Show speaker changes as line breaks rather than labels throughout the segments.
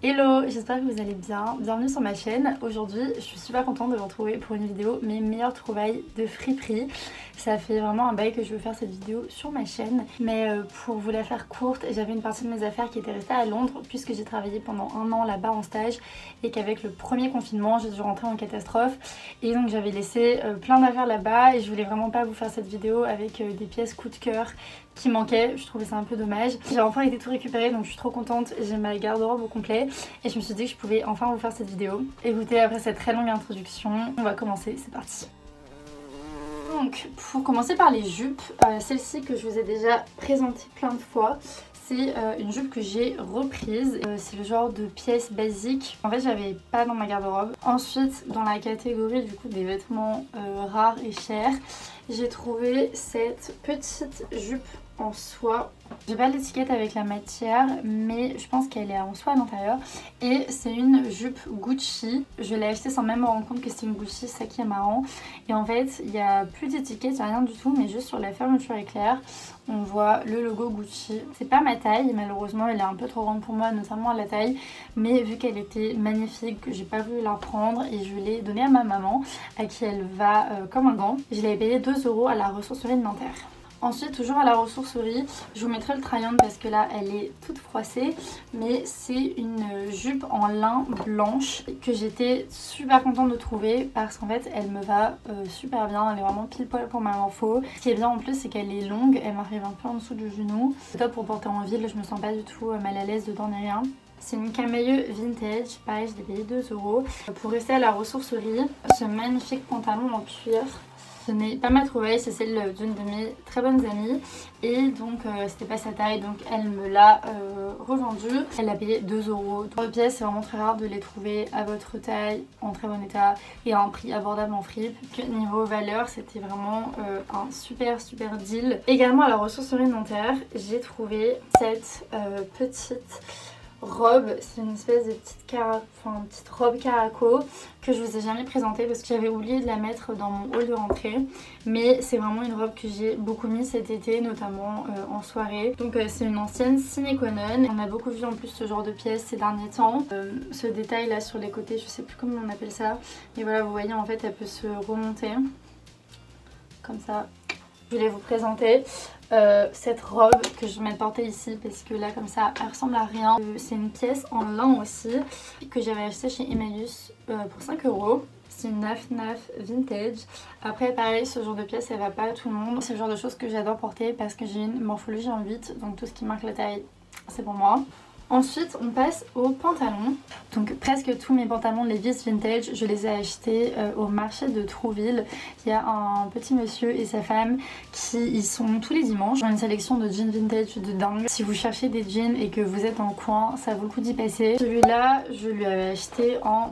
Hello, j'espère que vous allez bien, bienvenue sur ma chaîne. Aujourd'hui je suis super contente de vous retrouver pour une vidéo mes meilleures trouvailles de friperie. Ça fait vraiment un bail que je veux faire cette vidéo sur ma chaîne, mais pour vous la faire courte, j'avais une partie de mes affaires qui était restée à Londres puisque j'ai travaillé pendant un an là-bas en stage et qu'avec le premier confinement j'ai dû rentrer en catastrophe et donc j'avais laissé plein d'affaires là-bas et je voulais vraiment pas vous faire cette vidéo avec des pièces coup de cœur qui manquaient, je trouvais ça un peu dommage. J'ai enfin été tout récupéré donc je suis trop contente, j'ai ma garde-robe au complet et je me suis dit que je pouvais enfin vous faire cette vidéo. Écoutez, après cette très longue introduction, on va commencer, c'est parti. Donc pour commencer par les jupes, celle-ci que je vous ai déjà présentée plein de fois, c'est une jupe que j'ai reprise, c'est le genre de pièce basique. En fait j'avais pas dans ma garde-robe. Ensuite dans la catégorie du coup des vêtements rares et chers, j'ai trouvé cette petite jupe en soie. J'ai pas l'étiquette avec la matière mais je pense qu'elle est en soie à l'intérieur et c'est une jupe Gucci. Je l'ai achetée sans même me rendre compte que c'était une Gucci, c'est ça qui est marrant. Et en fait il n'y a plus d'étiquette, il n'y a rien du tout, mais juste sur la fermeture éclair on voit le logo Gucci. C'est pas ma taille, malheureusement elle est un peu trop grande pour moi, notamment à la taille, mais vu qu'elle était magnifique, j'ai pas voulu la prendre et je l'ai donnée à ma maman à qui elle va comme un gant. Je l'avais payé 2 € à la ressourcerie de Nanterre. Ensuite, toujours à la ressourcerie, je vous mettrai le try-on parce que là elle est toute froissée, mais c'est une jupe en lin blanche que j'étais super contente de trouver parce qu'en fait elle me va super bien, elle est vraiment pile poil pour ma morpho. Ce qui est bien en plus c'est qu'elle est longue, elle m'arrive un peu en dessous du genou. C'est top pour porter en ville, je me sens pas du tout mal à l'aise dedans ni rien. C'est une camailleux vintage, pareil je l'ai payé 2 €. Pour rester à la ressourcerie, ce magnifique pantalon en cuir. Ce n'est pas ma trouvaille, c'est celle d'une de mes très bonnes amies et donc c'était pas sa taille donc elle me l'a revendue. Elle l'a payé 2 €. Pour les pièces c'est vraiment très rare de les trouver à votre taille en très bon état et à un prix abordable en fripe. Niveau valeur c'était vraiment un super deal. Également à la ressourcerie de Nanterre j'ai trouvé cette petite robe, c'est une espèce de petite robe caraco que je vous ai jamais présentée parce que j'avais oublié de la mettre dans mon haul de rentrée, mais c'est vraiment une robe que j'ai beaucoup mis cet été, notamment en soirée. Donc c'est une ancienne sine qua non. On a beaucoup vu en plus ce genre de pièces ces derniers temps. Ce détail là sur les côtés, je sais plus comment on appelle ça, mais voilà vous voyez en fait elle peut se remonter comme ça. Je voulais vous présenter cette robe que je vais porter ici parce que là comme ça elle ressemble à rien. C'est une pièce en lin aussi que j'avais acheté chez Emmaüs pour 5 €. C'est une naf vintage. Après pareil ce genre de pièce elle va pas à tout le monde. C'est le genre de choses que j'adore porter parce que j'ai une morphologie en 8 donc tout ce qui marque la taille c'est pour moi. Ensuite on passe aux pantalons. Donc presque tous mes pantalons Levi's vintage je les ai achetés au marché de Trouville. Il y a un petit monsieur et sa femme qui y sont tous les dimanches. Ils ont une sélection de jeans vintage de dingue. Si vous cherchez des jeans et que vous êtes dans le coin ça vaut le coup d'y passer. Celui-là je lui avais acheté en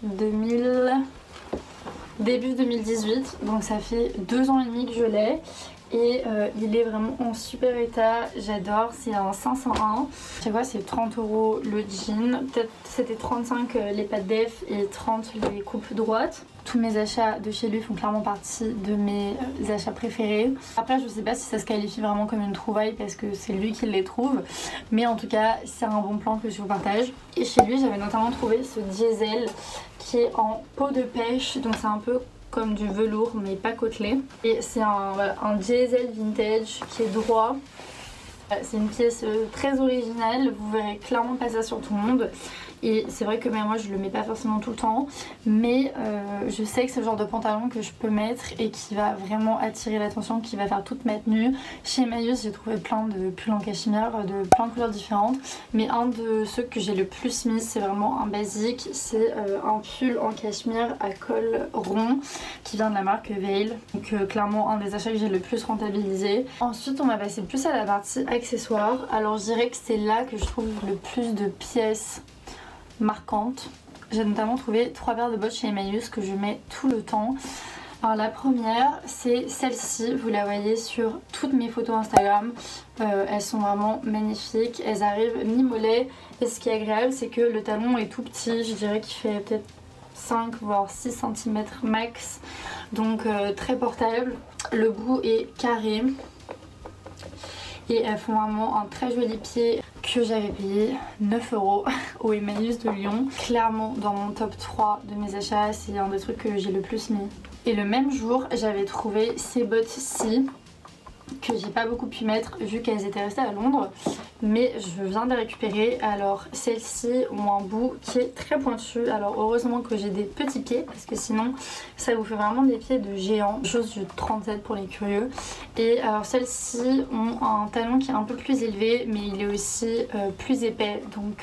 début 2018 donc ça fait 2 ans et demi que je l'ai. Et il est vraiment en super état, j'adore, c'est un 501. Chaque fois c'est 30 € le jean, peut-être c'était 35 les pattes def et 30 les coupes droites. Tous mes achats de chez lui font clairement partie de mes achats préférés. Après je sais pas si ça se qualifie vraiment comme une trouvaille parce que c'est lui qui les trouve, mais en tout cas c'est un bon plan que je vous partage. Et chez lui j'avais notamment trouvé ce diesel qui est en peau de pêche, donc c'est un peu comme du velours mais pas côtelé. Et c'est un diesel vintage qui est droit. C'est une pièce très originale, vous verrez clairement pas ça sur tout le monde. Et c'est vrai que moi je le mets pas forcément tout le temps, mais je sais que c'est le genre de pantalon que je peux mettre et qui va vraiment attirer l'attention, qui va faire toute ma tenue. Chez Emmaüs j'ai trouvé plein de pulls en cachemire de plein de couleurs différentes, mais un de ceux que j'ai le plus mis c'est vraiment un basique, c'est un pull en cachemire à col rond qui vient de la marque Veil. Donc clairement un des achats que j'ai le plus rentabilisé. Ensuite on va passer plus à la partie accessoires. Alors je dirais que c'est là que je trouve le plus de pièces marquantes. J'ai notamment trouvé 3 paires de bottes chez Emmaüs que je mets tout le temps. Alors la première c'est celle-ci, vous la voyez sur toutes mes photos Instagram, elles sont vraiment magnifiques, elles arrivent mi-mollet et ce qui est agréable c'est que le talon est tout petit, je dirais qu'il fait peut-être 5 voire 6 cm max, donc très portable. Le bout est carré et elles font vraiment un très joli pied que j'avais payé 9 € au Emmaüs de Lyon. Clairement dans mon top 3 de mes achats, c'est un des trucs que j'ai le plus mis. Et le même jour j'avais trouvé ces bottes-ci que j'ai pas beaucoup pu mettre vu qu'elles étaient restées à Londres, mais je viens de les récupérer. Alors celles-ci ont un bout qui est très pointu, alors heureusement que j'ai des petits pieds parce que sinon ça vous fait vraiment des pieds de géant, chose de 37 pour les curieux. Et alors celles-ci ont un talon qui est un peu plus élevé mais il est aussi plus épais, donc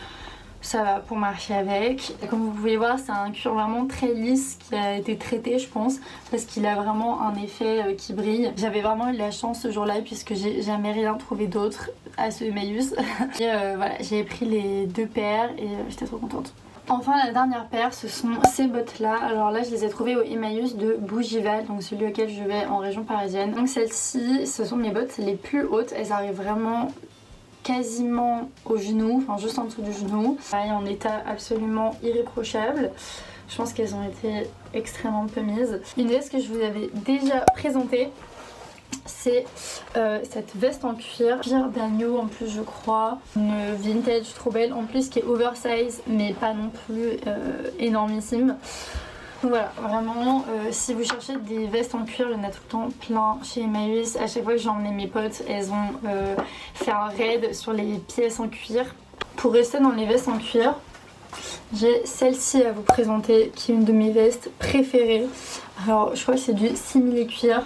ça va pour marcher avec. Et comme vous pouvez voir, c'est un cuir vraiment très lisse qui a été traité je pense, parce qu'il a vraiment un effet qui brille. J'avais vraiment eu de la chance ce jour là puisque j'ai jamais rien trouvé d'autre à ce Emmaüs. Et voilà, j'ai pris les 2 paires et j'étais trop contente. Enfin la dernière paire, ce sont ces bottes là. Alors là je les ai trouvées au Emmaüs de Bougival, donc celui auquel je vais en région parisienne. Donc celles-ci, ce sont mes bottes les plus hautes, elles arrivent vraiment quasiment au genou, enfin juste en dessous du genou. Pareil, en état absolument irréprochable. Je pense qu'elles ont été extrêmement peu mises. Une veste que je vous avais déjà présentée, c'est cette veste en cuir d'agneau en plus je crois, une vintage trop belle en plus qui est oversize mais pas non plus énormissime. Donc voilà, vraiment si vous cherchez des vestes en cuir, il y en a tout le temps plein chez Emmaüs. À chaque fois que j'ai emmené mes potes, elles ont fait un raid sur les pièces en cuir. Pour rester dans les vestes en cuir, j'ai celle-ci à vous présenter qui est une de mes vestes préférées. Alors je crois que c'est du simili cuir,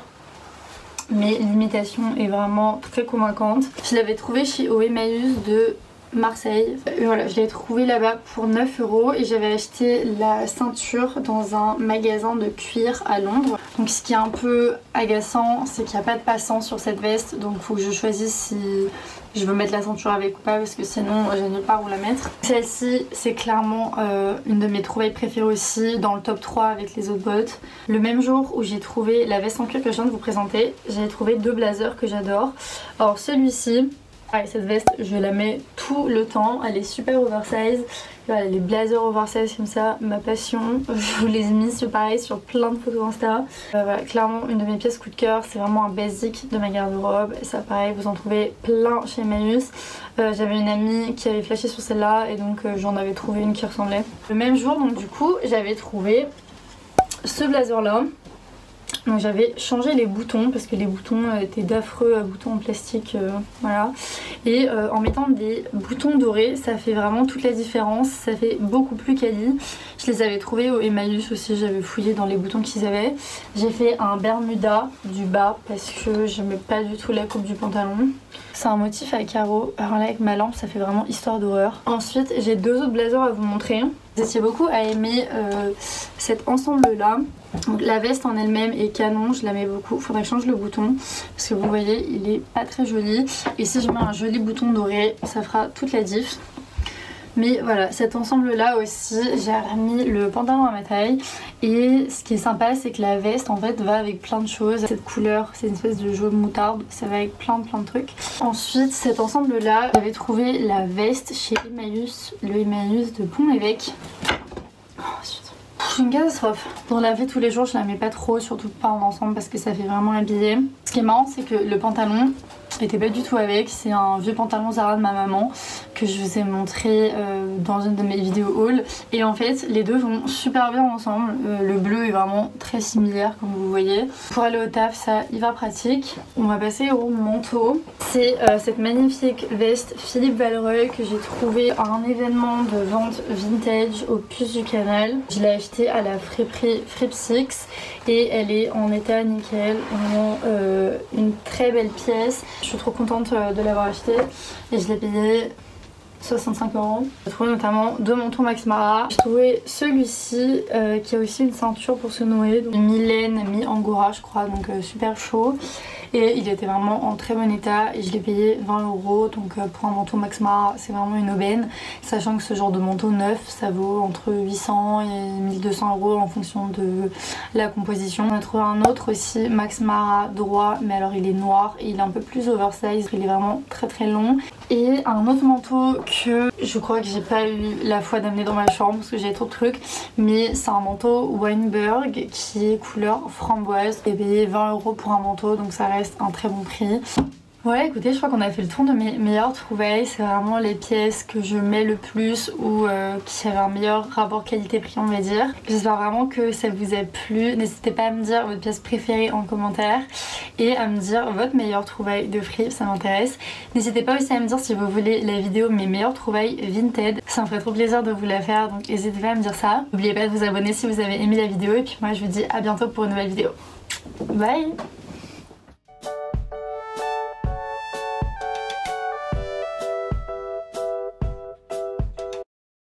mais l'imitation est vraiment très convaincante. Je l'avais trouvée chez au Emmaüs de Marseille. Voilà, je l'ai trouvé là-bas pour 9 € et j'avais acheté la ceinture dans un magasin de cuir à Londres. Donc ce qui est un peu agaçant, c'est qu'il n'y a pas de passant sur cette veste, donc il faut que je choisisse si je veux mettre la ceinture avec ou pas parce que sinon je n'ai pas où la mettre. Celle-ci c'est clairement une de mes trouvailles préférées aussi, dans le top 3 avec les autres bottes. Le même jour où j'ai trouvé la veste en cuir que je viens de vous présenter, j'ai trouvé 2 blazers que j'adore. Alors celui-ci, cette veste je la mets tout le temps, elle est super oversize. Voilà, les blazers oversize comme ça, ma passion. Je vous les ai mis pareil sur plein de photos Insta. Voilà, clairement une de mes pièces coup de cœur, c'est vraiment un basique de ma garde-robe. Ça pareil, vous en trouvez plein chez Emmaüs. J'avais une amie qui avait flashé sur celle-là et donc j'en avais trouvé une qui ressemblait. Le même jour donc du coup j'avais trouvé ce blazer là. Donc j'avais changé les boutons parce que les boutons étaient d'affreux boutons en plastique, voilà. Et en mettant des boutons dorés, ça fait vraiment toute la différence, ça fait beaucoup plus quali. Je les avais trouvés au Emmaüs aussi, j'avais fouillé dans les boutons qu'ils avaient. J'ai fait un bermuda du bas parce que j'aimais pas du tout la coupe du pantalon. C'est un motif à carreaux, alors là avec ma lampe ça fait vraiment histoire d'horreur. Ensuite j'ai 2 autres blazers à vous montrer. Vous étiez beaucoup à aimer cet ensemble là. Donc la veste en elle-même est canon, je l'aimais beaucoup. Faudrait que je change le bouton parce que vous voyez il est pas très joli. Et si je mets un joli bouton doré, ça fera toute la diff. Mais voilà, cet ensemble là aussi, j'ai remis le pantalon à ma taille. Et ce qui est sympa, c'est que la veste en fait va avec plein de choses. Cette couleur, c'est une espèce de jaune moutarde, ça va avec plein de trucs. Ensuite, cet ensemble là, j'avais trouvé la veste chez Emmaüs, le Emmaüs de Pont-l'Évêque. Ensuite, c'est une catastrophe. Pour laver tous les jours, je la mets pas trop, surtout pas en ensemble parce que ça fait vraiment habillé. Ce qui est marrant, c'est que le pantalon était pas du tout avec, c'est un vieux pantalon Zara de ma maman que je vous ai montré dans une de mes vidéos haul, et en fait les deux vont super bien ensemble. Le bleu est vraiment très similaire comme vous voyez. Pour aller au taf, ça hyper pratique. On va passer au manteau. C'est cette magnifique veste Philippe Vallereuil que j'ai trouvée à un événement de vente vintage au Puce du Canal. Je l'ai achetée à la friperie Fripsix et elle est en état nickel, vraiment une très belle pièce. Je suis trop contente de l'avoir acheté et je l'ai payé 65 €. J'ai trouvé notamment 2 manteaux Max Mara. J'ai trouvé celui-ci qui a aussi une ceinture pour se nouer, mi-laine, mi-angora je crois, donc super chaud. Et il était vraiment en très bon état et je l'ai payé 20 €, donc pour un manteau Max Mara c'est vraiment une aubaine, sachant que ce genre de manteau neuf ça vaut entre 800 et 1200 € en fonction de la composition. On a trouvé un autre aussi Max Mara droit, mais alors il est noir et il est un peu plus oversize, il est vraiment très très long. Et un autre manteau que je crois que j'ai pas eu la foi d'amener dans ma chambre parce que j'ai trop de trucs, mais c'est un manteau Weinberg qui est couleur framboise. J'ai payé 20 € pour un manteau, donc ça reste un très bon prix. Voilà, écoutez, je crois qu'on a fait le tour de mes meilleures trouvailles. C'est vraiment les pièces que je mets le plus ou qui avaient un meilleur rapport qualité-prix, on va dire. J'espère vraiment que ça vous a plu. N'hésitez pas à me dire votre pièce préférée en commentaire et à me dire votre meilleure trouvaille de Free, ça m'intéresse. N'hésitez pas aussi à me dire si vous voulez la vidéo mes meilleures trouvailles Vinted. Ça me ferait trop plaisir de vous la faire, donc n'hésitez pas à me dire ça. N'oubliez pas de vous abonner si vous avez aimé la vidéo et puis moi je vous dis à bientôt pour une nouvelle vidéo. Bye!